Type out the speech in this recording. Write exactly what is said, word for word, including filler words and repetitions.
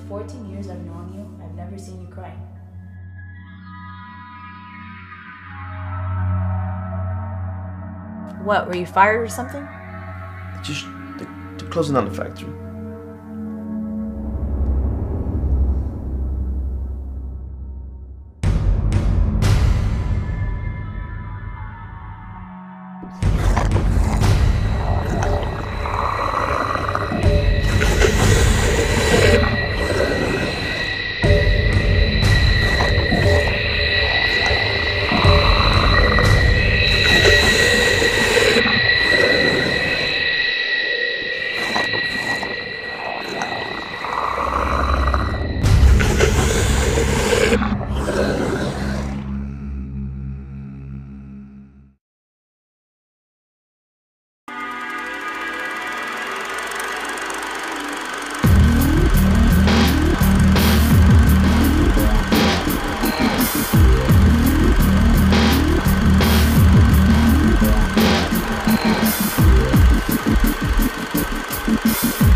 fourteen years I've known you, I've never seen you cry. What, were you fired or something? Just, they're, they're closing down the factory. We'll be right back.